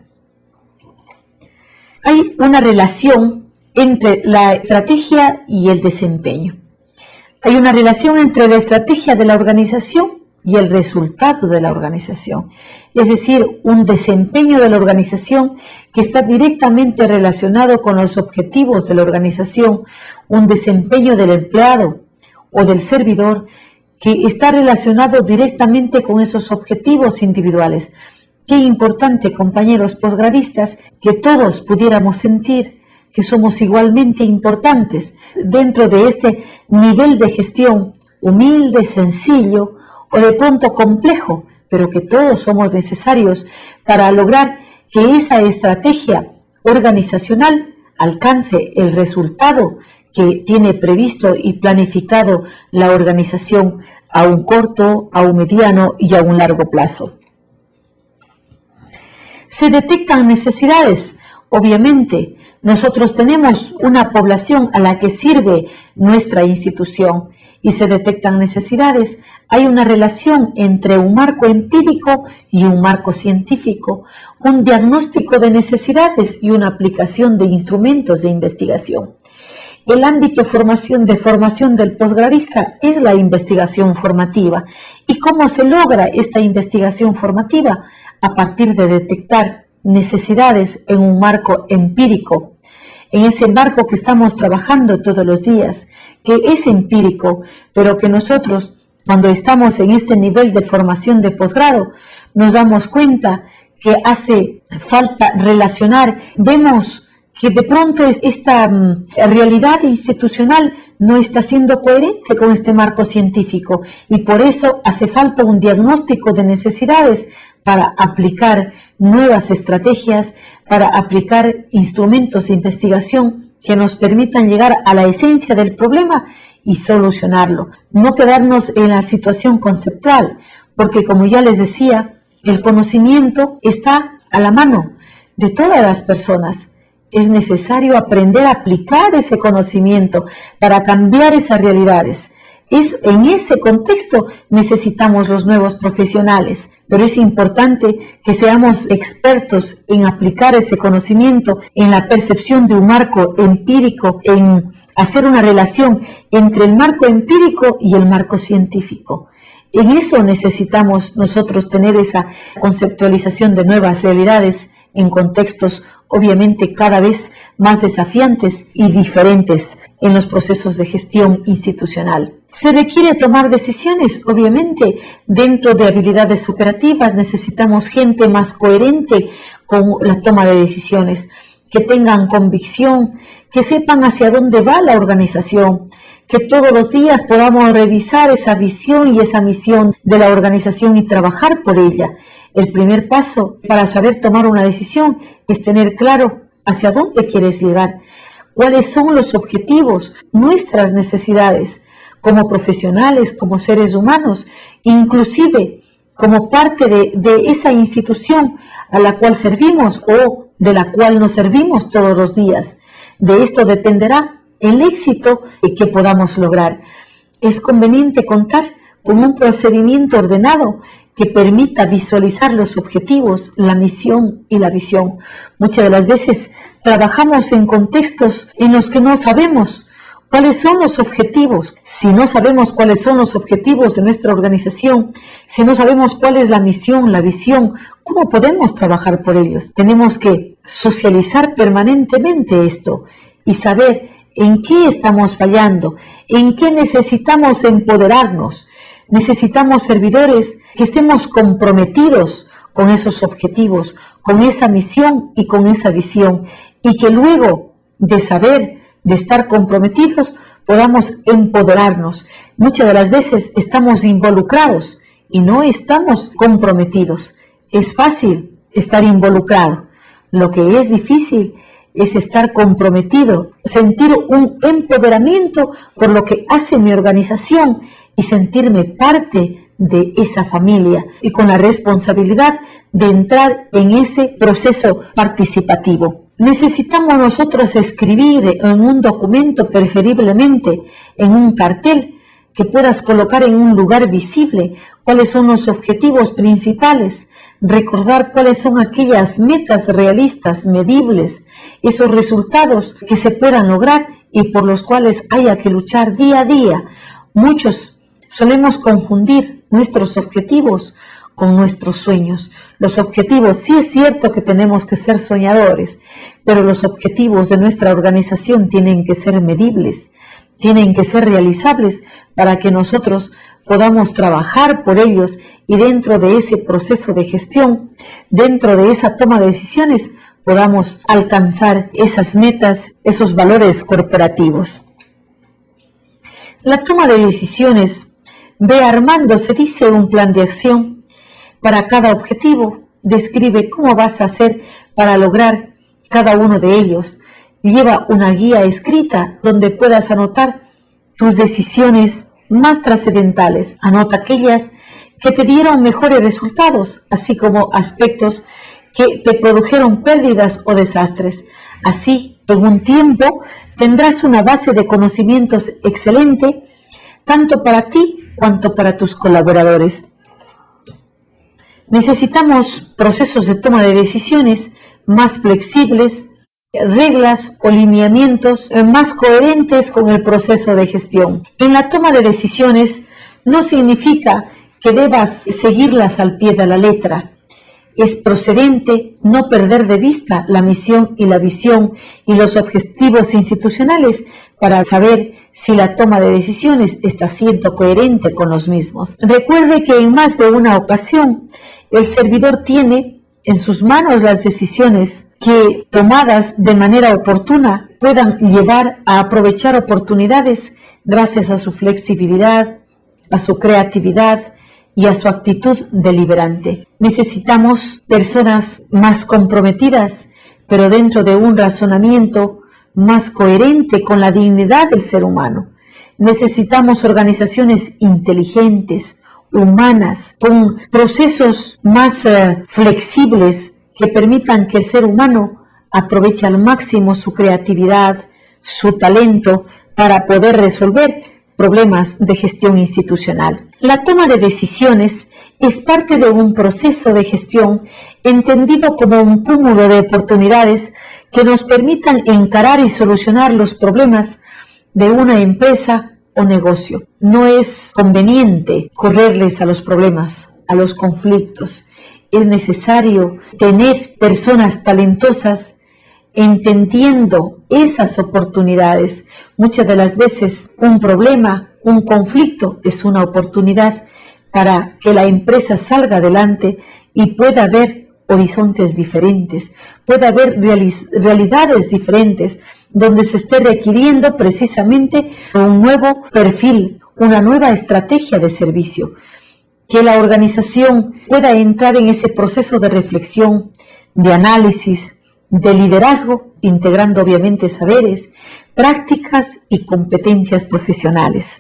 Hay una relación entre la estrategia y el desempeño. Hay una relación entre la estrategia de la organización y el resultado de la organización. Es decir, un desempeño de la organización que está directamente relacionado con los objetivos de la organización, un desempeño del empleado o del servidor que está relacionado directamente con esos objetivos individuales. Qué importante, compañeros posgradistas, que todos pudiéramos sentir que somos igualmente importantes dentro de este nivel de gestión humilde, sencillo o de pronto complejo, pero que todos somos necesarios para lograr que esa estrategia organizacional alcance el resultado que tiene previsto y planificado la organización a un corto, a un mediano y a un largo plazo. Se detectan necesidades, obviamente. Nosotros tenemos una población a la que sirve nuestra institución y se detectan necesidades. Hay una relación entre un marco empírico y un marco científico, un diagnóstico de necesidades y una aplicación de instrumentos de investigación. El ámbito formación de formación del posgradista es la investigación formativa. ¿Y cómo se logra esta investigación formativa? A partir de detectar necesidades en un marco empírico, en ese marco que estamos trabajando todos los días, que es empírico, pero que nosotros, cuando estamos en este nivel de formación de posgrado, nos damos cuenta que hace falta relacionar. Vemos que de pronto esta um, realidad institucional no está siendo coherente con este marco científico y por eso hace falta un diagnóstico de necesidades para aplicar nuevas estrategias, para aplicar instrumentos de investigación que nos permitan llegar a la esencia del problema y solucionarlo. No quedarnos en la situación conceptual, porque como ya les decía, el conocimiento está a la mano de todas las personas. Es necesario aprender a aplicar ese conocimiento para cambiar esas realidades. Es, en ese contexto necesitamos los nuevos profesionales, pero es importante que seamos expertos en aplicar ese conocimiento, en la percepción de un marco empírico, en hacer una relación entre el marco empírico y el marco científico. En eso necesitamos nosotros tener esa conceptualización de nuevas realidades en contextos obviamente cada vez más desafiantes y diferentes en los procesos de gestión institucional. Se requiere tomar decisiones, obviamente, dentro de habilidades operativas necesitamos gente más coherente con la toma de decisiones, que tengan convicción, que sepan hacia dónde va la organización, que todos los días podamos revisar esa visión y esa misión de la organización y trabajar por ella. El primer paso para saber tomar una decisión es tener claro hacia dónde quieres llegar, cuáles son los objetivos, nuestras necesidades como profesionales, como seres humanos, inclusive como parte de, de esa institución a la cual servimos o de la cual nos servimos todos los días. De esto dependerá el éxito que podamos lograr. Es conveniente contar con un procedimiento ordenado que permita visualizar los objetivos, la misión y la visión. Muchas de las veces trabajamos en contextos en los que no sabemos cuáles son los objetivos. Si no sabemos cuáles son los objetivos de nuestra organización, si no sabemos cuál es la misión, la visión, ¿cómo podemos trabajar por ellos? Tenemos que socializar permanentemente esto y saber en qué estamos fallando, en qué necesitamos empoderarnos. Necesitamos servidores que estemos comprometidos con esos objetivos, con esa misión y con esa visión, y que luego de saber, de estar comprometidos, podamos empoderarnos. Muchas de las veces estamos involucrados y no estamos comprometidos. Es fácil estar involucrado. Lo que es difícil es estar comprometido, sentir un empoderamiento por lo que hace mi organización y sentirme parte de esa familia y con la responsabilidad de entrar en ese proceso participativo. Necesitamos nosotros escribir en un documento, preferiblemente en un cartel, que puedas colocar en un lugar visible cuáles son los objetivos principales, recordar cuáles son aquellas metas realistas, medibles, esos resultados que se puedan lograr y por los cuales haya que luchar día a día. Muchos Solemos confundir nuestros objetivos con nuestros sueños. Los objetivos, sí es cierto que tenemos que ser soñadores, pero los objetivos de nuestra organización tienen que ser medibles, tienen que ser realizables para que nosotros podamos trabajar por ellos y dentro de ese proceso de gestión, dentro de esa toma de decisiones, podamos alcanzar esas metas, esos valores corporativos. La toma de decisiones ve armándose, dice, un plan de acción para cada objetivo, describe cómo vas a hacer para lograr cada uno de ellos, lleva una guía escrita donde puedas anotar tus decisiones más trascendentales, anota aquellas que te dieron mejores resultados, así como aspectos que te produjeron pérdidas o desastres. Así, en un tiempo, tendrás una base de conocimientos excelente, tanto para ti cuanto para tus colaboradores. Necesitamos procesos de toma de decisiones más flexibles, reglas o lineamientos más coherentes con el proceso de gestión. En la toma de decisiones no significa que debas seguirlas al pie de la letra. Es procedente no perder de vista la misión y la visión y los objetivos institucionales para saber si la toma de decisiones está siendo coherente con los mismos. Recuerde que en más de una ocasión el servidor tiene en sus manos las decisiones que, tomadas de manera oportuna, puedan llevar a aprovechar oportunidades gracias a su flexibilidad, a su creatividad y a su actitud deliberante. Necesitamos personas más comprometidas, pero dentro de un razonamiento más coherente con la dignidad del ser humano. Necesitamos organizaciones inteligentes, humanas, con procesos más uh, flexibles que permitan que el ser humano aproveche al máximo su creatividad, su talento para poder resolver problemas de gestión institucional. La toma de decisiones es parte de un proceso de gestión entendido como un cúmulo de oportunidades que nos permitan encarar y solucionar los problemas de una empresa o negocio. No es conveniente correrles a los problemas, a los conflictos. Es necesario tener personas talentosas entendiendo esas oportunidades. Muchas de las veces un problema, un conflicto es una oportunidad para que la empresa salga adelante y pueda ver horizontes diferentes, pueda haber realidades diferentes, donde se esté requiriendo precisamente un nuevo perfil, una nueva estrategia de servicio, que la organización pueda entrar en ese proceso de reflexión, de análisis, de liderazgo, integrando obviamente saberes, prácticas y competencias profesionales.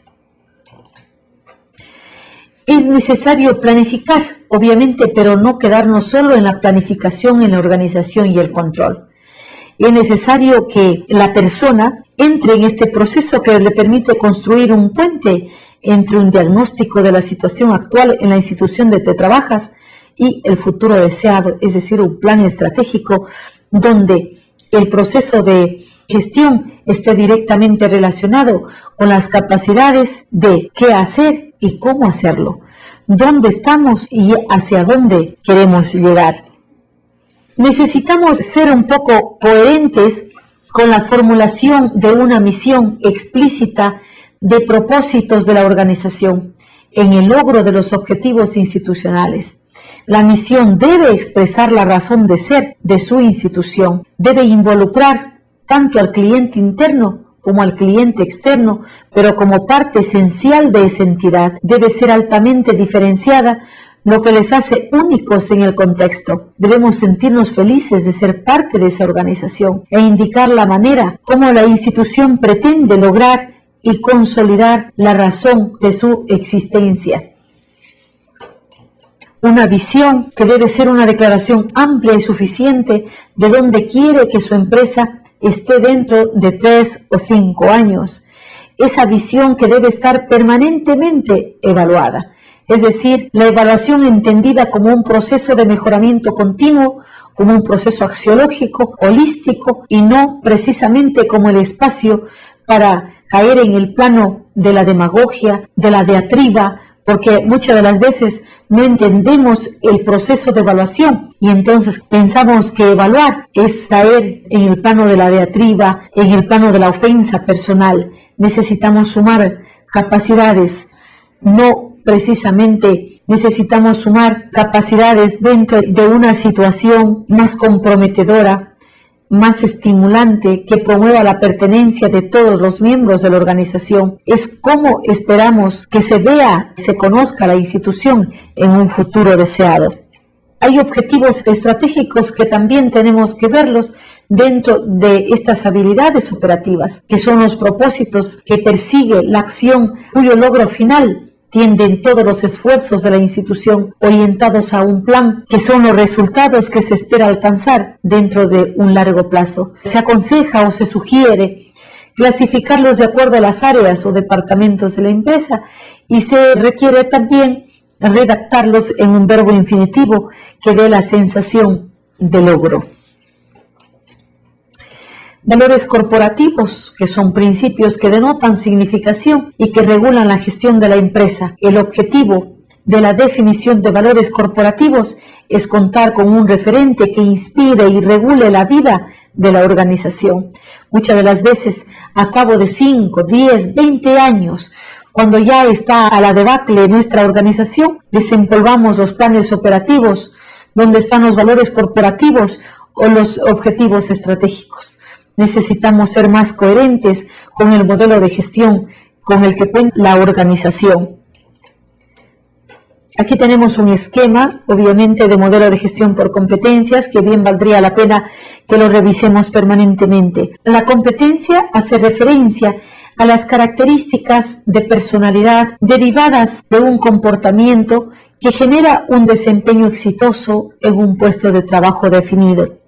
Es necesario planificar, obviamente, pero no quedarnos solo en la planificación, en la organización y el control. Es necesario que la persona entre en este proceso que le permite construir un puente entre un diagnóstico de la situación actual en la institución donde trabajas y el futuro deseado, es decir, un plan estratégico donde el proceso de gestión esté directamente relacionado con las capacidades de qué hacer y cómo hacerlo, dónde estamos y hacia dónde queremos llegar. Necesitamos ser un poco coherentes con la formulación de una misión explícita de propósitos de la organización en el logro de los objetivos institucionales. La misión debe expresar la razón de ser de su institución, debe involucrar tanto al cliente interno como al cliente externo, pero como parte esencial de esa entidad. Debe ser altamente diferenciada, lo que les hace únicos en el contexto. Debemos sentirnos felices de ser parte de esa organización e indicar la manera como la institución pretende lograr y consolidar la razón de su existencia. Una visión que debe ser una declaración amplia y suficiente de dónde quiere que su empresa esté dentro de tres o cinco años. Esa visión que debe estar permanentemente evaluada. Es decir, la evaluación entendida como un proceso de mejoramiento continuo, como un proceso axiológico, holístico, y no precisamente como el espacio para caer en el plano de la demagogia, de la diatriba, porque muchas de las veces no entendemos el proceso de evaluación y entonces pensamos que evaluar es caer en el plano de la diatriba, en el plano de la ofensa personal. Necesitamos sumar capacidades, no precisamente necesitamos sumar capacidades dentro de una situación más comprometedora, más estimulante, que promueva la pertenencia de todos los miembros de la organización. Es como esperamos que se vea, se conozca la institución en un futuro deseado. Hay objetivos estratégicos que también tenemos que verlos dentro de estas habilidades operativas, que son los propósitos que persigue la acción, cuyo logro final tienden todos los esfuerzos de la institución orientados a un plan, que son los resultados que se espera alcanzar dentro de un largo plazo. Se aconseja o se sugiere clasificarlos de acuerdo a las áreas o departamentos de la empresa y se requiere también redactarlos en un verbo infinitivo que dé la sensación de logro. Valores corporativos, que son principios que denotan significación y que regulan la gestión de la empresa. El objetivo de la definición de valores corporativos es contar con un referente que inspire y regule la vida de la organización. Muchas de las veces, a cabo de cinco, diez, veinte años, cuando ya está a la debacle nuestra organización, desempolvamos los planes operativos, donde están los valores corporativos o los objetivos estratégicos. Necesitamos ser más coherentes con el modelo de gestión con el que cuenta la organización. Aquí tenemos un esquema, obviamente, de modelo de gestión por competencias, que bien valdría la pena que lo revisemos permanentemente. La competencia hace referencia a las características de personalidad derivadas de un comportamiento que genera un desempeño exitoso en un puesto de trabajo definido.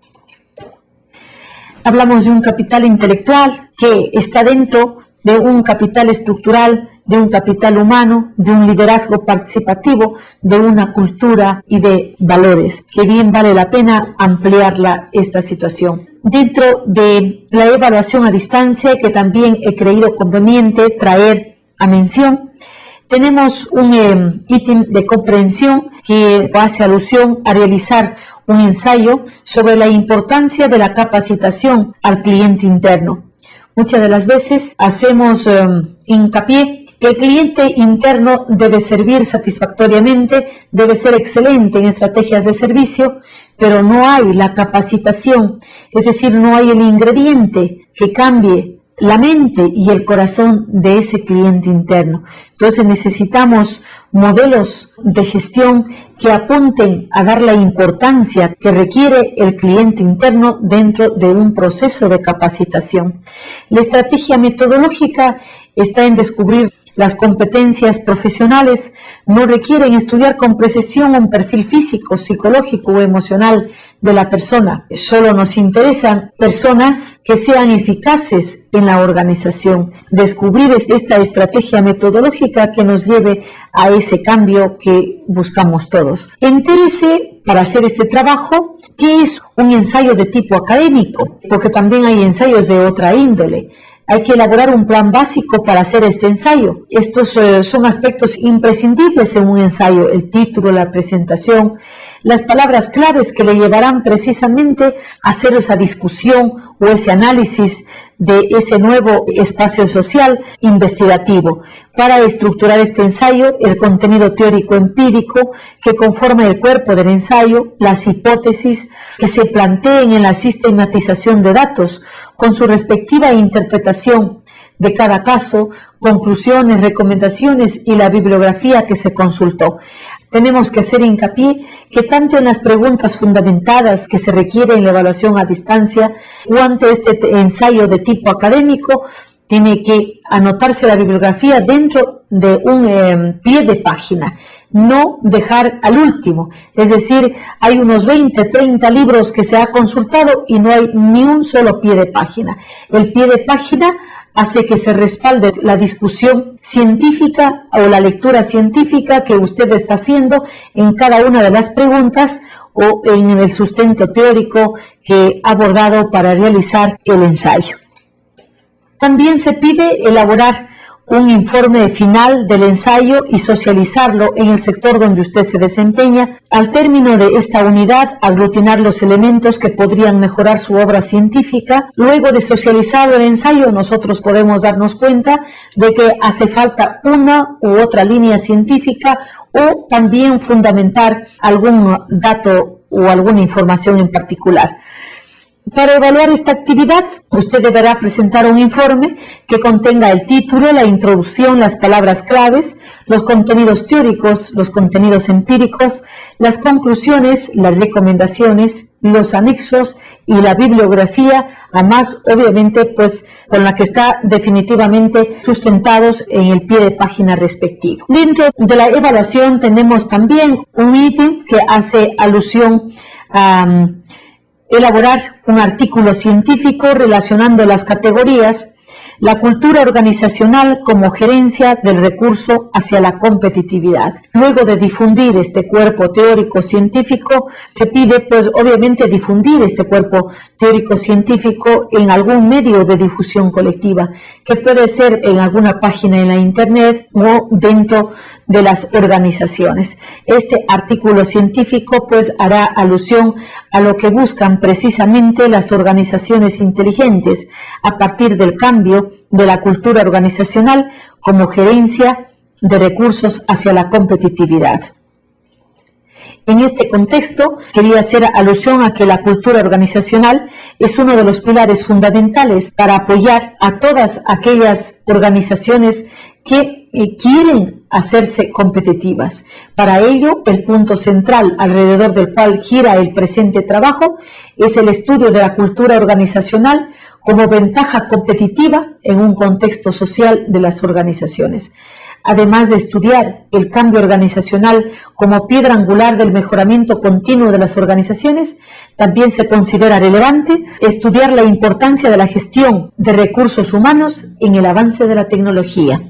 Hablamos de un capital intelectual que está dentro de un capital estructural, de un capital humano, de un liderazgo participativo, de una cultura y de valores, que bien vale la pena ampliarla esta situación. Dentro de la evaluación a distancia, que también he creído conveniente traer a mención, tenemos un eh, ítem de comprensión que hace alusión a realizar un ensayo sobre la importancia de la capacitación al cliente interno. Muchas de las veces hacemos eh, hincapié que el cliente interno debe servir satisfactoriamente, debe ser excelente en estrategias de servicio, pero no hay la capacitación, es decir, no hay el ingrediente que cambie la mente y el corazón de ese cliente interno. Entonces necesitamos modelos de gestión que apunten a dar la importancia que requiere el cliente interno dentro de un proceso de capacitación. La estrategia metodológica está en descubrir las competencias profesionales. No requieren estudiar con precisión un perfil físico, psicológico o emocional de la persona. Solo nos interesan personas que sean eficaces en la organización. Descubrir esta estrategia metodológica que nos lleve a ese cambio que buscamos todos. Entérese, para hacer este trabajo, qué es un ensayo de tipo académico, porque también hay ensayos de otra índole. Hay que elaborar un plan básico para hacer este ensayo. Estos eh, son aspectos imprescindibles en un ensayo: el título, la presentación, las palabras claves que le llevarán precisamente a hacer esa discusión o ese análisis de ese nuevo espacio social investigativo. Para estructurar este ensayo, el contenido teórico empírico que conforma el cuerpo del ensayo, las hipótesis que se planteen en la sistematización de datos, con su respectiva interpretación de cada caso, conclusiones, recomendaciones y la bibliografía que se consultó. Tenemos que hacer hincapié que tanto en las preguntas fundamentadas que se requiere en la evaluación a distancia, cuanto este ensayo de tipo académico, tiene que anotarse la bibliografía dentro de un eh, pie de página, no dejar al último. Es decir, hay unos veinte, treinta libros que se ha consultado y no hay ni un solo pie de página. El pie de página hace que se respalde la discusión científica o la lectura científica que usted está haciendo en cada una de las preguntas o en el sustento teórico que ha abordado para realizar el ensayo. También se pide elaborar un informe final del ensayo y socializarlo en el sector donde usted se desempeña. Al término de esta unidad, aglutinar los elementos que podrían mejorar su obra científica. Luego de socializar el ensayo, nosotros podemos darnos cuenta de que hace falta una u otra línea científica o también fundamentar algún dato o alguna información en particular. Para evaluar esta actividad, usted deberá presentar un informe que contenga el título, la introducción, las palabras claves, los contenidos teóricos, los contenidos empíricos, las conclusiones, las recomendaciones, los anexos y la bibliografía, además, obviamente, pues con la que está definitivamente sustentados en el pie de página respectivo. Dentro de la evaluación tenemos también un ítem que hace alusión a Um, elaborar un artículo científico relacionando las categorías, la cultura organizacional como gerencia del recurso hacia la competitividad. Luego de difundir este cuerpo teórico científico, se pide pues obviamente difundir este cuerpo teórico científico en algún medio de difusión colectiva, que puede ser en alguna página en la internet o dentro de las organizaciones. Este artículo científico pues hará alusión a lo que buscan precisamente las organizaciones inteligentes a partir del cambio de la cultura organizacional como gerencia de recursos hacia la competitividad. En este contexto, quería hacer alusión a que la cultura organizacional es uno de los pilares fundamentales para apoyar a todas aquellas organizaciones que eh, quieren hacerse competitivas. Para ello, el punto central alrededor del cual gira el presente trabajo es el estudio de la cultura organizacional como ventaja competitiva en un contexto social de las organizaciones. Además de estudiar el cambio organizacional como piedra angular del mejoramiento continuo de las organizaciones, también se considera relevante estudiar la importancia de la gestión de recursos humanos en el avance de la tecnología.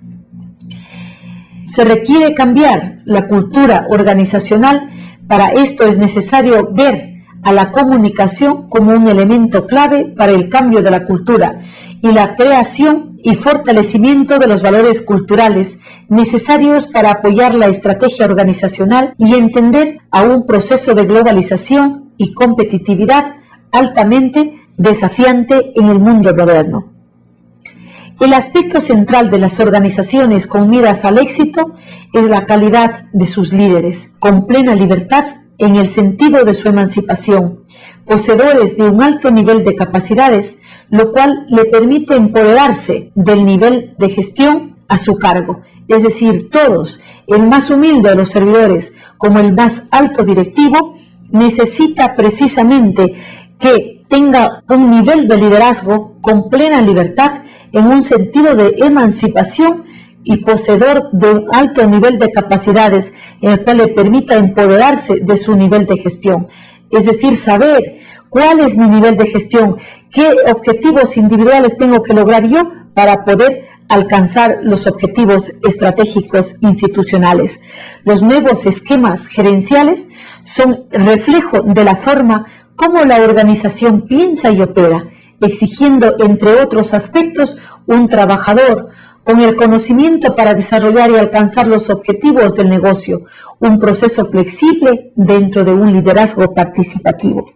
Se requiere cambiar la cultura organizacional. Para esto es necesario ver a la comunicación como un elemento clave para el cambio de la cultura y la creación y fortalecimiento de los valores culturales necesarios para apoyar la estrategia organizacional y entender a un proceso de globalización y competitividad altamente desafiante en el mundo moderno. El aspecto central de las organizaciones con miras al éxito es la calidad de sus líderes, con plena libertad en el sentido de su emancipación, poseedores de un alto nivel de capacidades, lo cual le permite empoderarse del nivel de gestión a su cargo. Es decir, todos, el más humilde de los servidores como el más alto directivo, necesita precisamente que tenga un nivel de liderazgo con plena libertad en un sentido de emancipación y poseedor de un alto nivel de capacidades en el cual le permita empoderarse de su nivel de gestión. Es decir, saber cuál es mi nivel de gestión, qué objetivos individuales tengo que lograr yo para poder alcanzar los objetivos estratégicos institucionales. Los nuevos esquemas gerenciales son reflejo de la forma como la organización piensa y opera, exigiendo, entre otros aspectos, un trabajador con el conocimiento para desarrollar y alcanzar los objetivos del negocio, un proceso flexible dentro de un liderazgo participativo.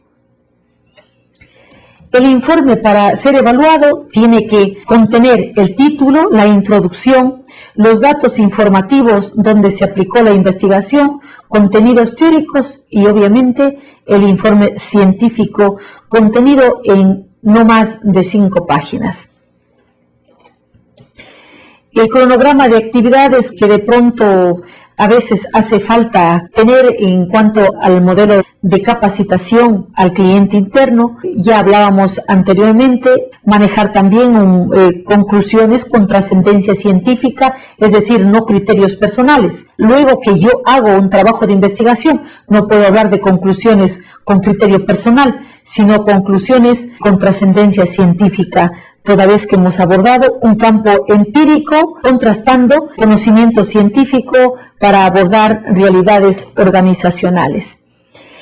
El informe, para ser evaluado, tiene que contener el título, la introducción, los datos informativos donde se aplicó la investigación, contenidos teóricos y, obviamente, el informe científico contenido en no más de cinco páginas. El cronograma de actividades que de pronto a veces hace falta tener en cuanto al modelo de capacitación al cliente interno, ya hablábamos anteriormente, manejar también un, eh, conclusiones con trascendencia científica, es decir, no criterios personales. Luego que yo hago un trabajo de investigación, no puedo hablar de conclusiones con criterio personal, sino conclusiones con trascendencia científica, toda vez que hemos abordado un campo empírico, contrastando conocimiento científico para abordar realidades organizacionales.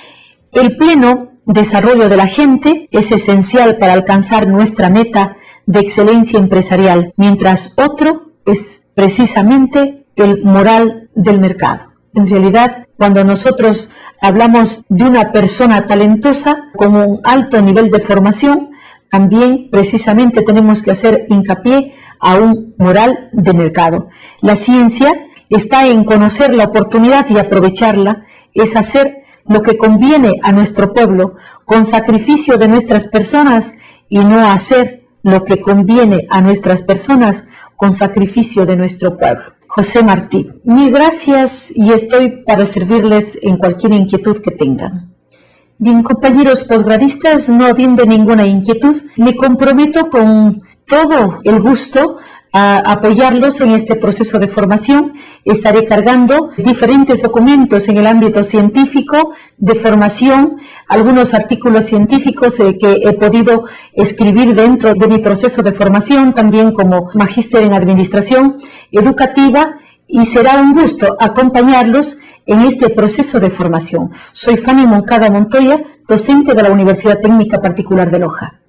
El pleno desarrollo de la gente es esencial para alcanzar nuestra meta de excelencia empresarial, mientras otro es precisamente el moral del mercado. En realidad, cuando nosotros hablamos de una persona talentosa con un alto nivel de formación, también precisamente tenemos que hacer hincapié a un moral de mercado. La ciencia está en conocer la oportunidad y aprovecharla, es hacer lo que conviene a nuestro pueblo con sacrificio de nuestras personas y no hacer lo que conviene a nuestras personas con sacrificio de nuestro pueblo. José Martí, mil gracias y estoy para servirles en cualquier inquietud que tengan. Bien, compañeros posgradistas, no habiendo ninguna inquietud, me comprometo con todo el gusto a apoyarlos en este proceso de formación. Estaré cargando diferentes documentos en el ámbito científico, de formación, algunos artículos científicos eh, que he podido escribir dentro de mi proceso de formación, también como magíster en administración educativa, y será un gusto acompañarlos en este proceso de formación. Soy Fanny Moncada Montoya, docente de la Universidad Técnica Particular de Loja.